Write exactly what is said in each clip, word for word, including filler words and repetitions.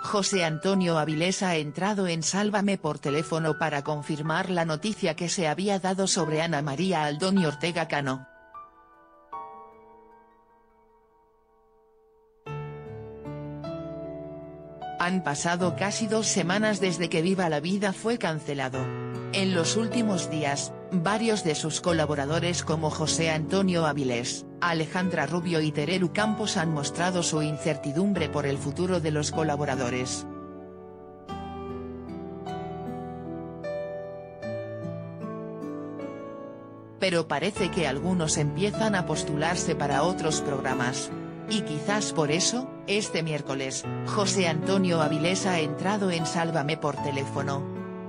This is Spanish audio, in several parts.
José Antonio Avilés ha entrado en Sálvame por teléfono para confirmar la noticia que se había dado sobre Ana María Aldón y Ortega Cano. Han pasado casi dos semanas desde que Viva la Vida fue cancelado. En los últimos días, varios de sus colaboradores como José Antonio Avilés, Alejandra Rubio y Terelu Campos han mostrado su incertidumbre por el futuro de los colaboradores. Pero parece que algunos empiezan a postularse para otros programas. Y quizás por eso, este miércoles, José Antonio Avilés ha entrado en Sálvame por teléfono.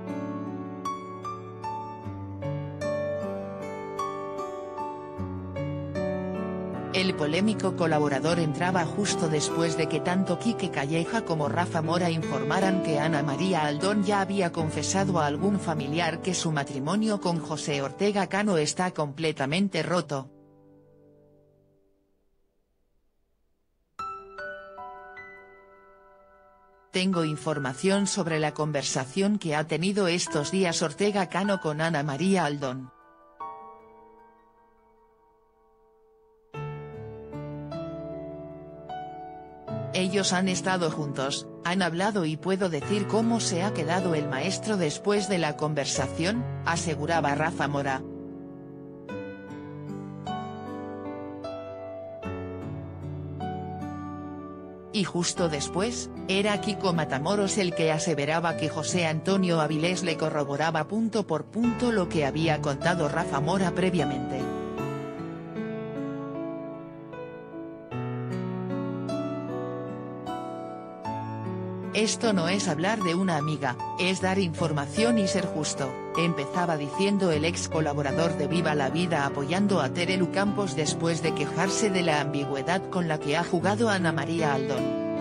El polémico colaborador entraba justo después de que tanto Quique Calleja como Rafa Mora informaran que Ana María Aldón ya había confesado a algún familiar que su matrimonio con José Ortega Cano está completamente roto. Tengo información sobre la conversación que ha tenido estos días Ortega Cano con Ana María Aldón. Ellos han estado juntos, han hablado y puedo decir cómo se ha quedado el maestro después de la conversación, aseguraba Rafa Mora. Y justo después, era Kiko Matamoros el que aseveraba que José Antonio Avilés le corroboraba punto por punto lo que había contado Rafa Mora previamente. Esto no es hablar de una amiga, es dar información y ser justo, empezaba diciendo el ex colaborador de Viva la Vida apoyando a Terelu Campos después de quejarse de la ambigüedad con la que ha jugado Ana María Aldón.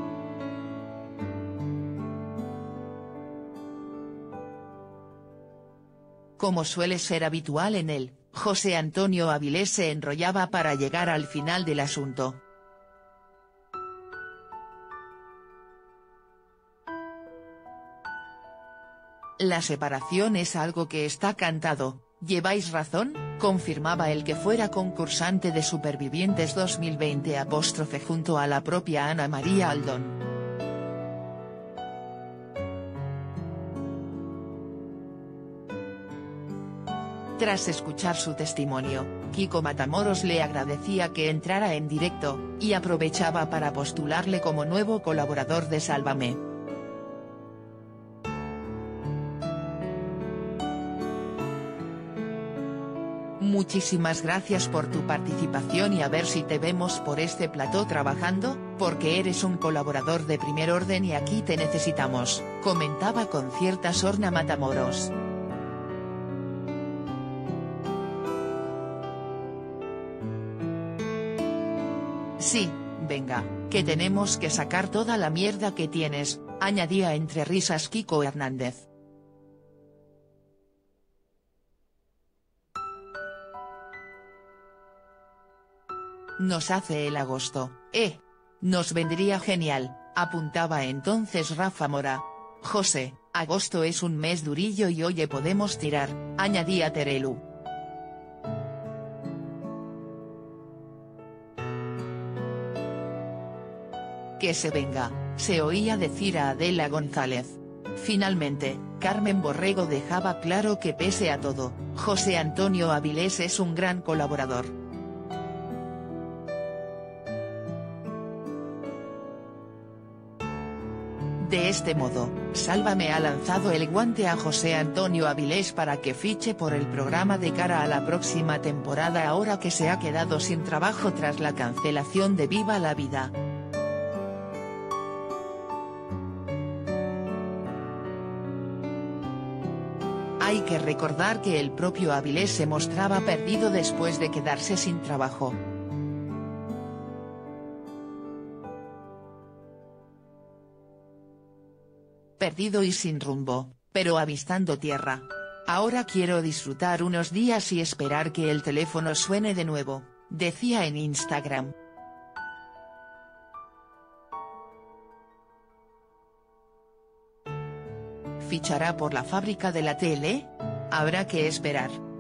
Como suele ser habitual en él, José Antonio Avilés se enrollaba para llegar al final del asunto. La separación es algo que está cantado, lleváis razón, confirmaba el que fuera concursante de Supervivientes dos mil veinte apóstrofe junto a la propia Ana María Aldón. Tras escuchar su testimonio, Kiko Matamoros le agradecía que entrara en directo, y aprovechaba para postularle como nuevo colaborador de Sálvame. Muchísimas gracias por tu participación y a ver si te vemos por este plató trabajando, porque eres un colaborador de primer orden y aquí te necesitamos, comentaba con cierta sorna Matamoros. Sí, venga, que tenemos que sacar toda la mierda que tienes, añadía entre risas Kiko Hernández. Nos hace el agosto, eh. Nos vendría genial, apuntaba entonces Rafa Mora. José, agosto es un mes durillo y oye podemos tirar, añadía Terelu. Que se venga, se oía decir a Adela González. Finalmente, Carmen Borrego dejaba claro que pese a todo, José Antonio Avilés es un gran colaborador. De este modo, Sálvame ha lanzado el guante a José Antonio Avilés para que fiche por el programa de cara a la próxima temporada ahora que se ha quedado sin trabajo tras la cancelación de Viva la Vida. Hay que recordar que el propio Avilés se mostraba perdido después de quedarse sin trabajo. Perdido y sin rumbo, pero avistando tierra. Ahora quiero disfrutar unos días y esperar que el teléfono suene de nuevo, decía en Instagram. ¿Fichará por la fábrica de la tele? Habrá que esperar.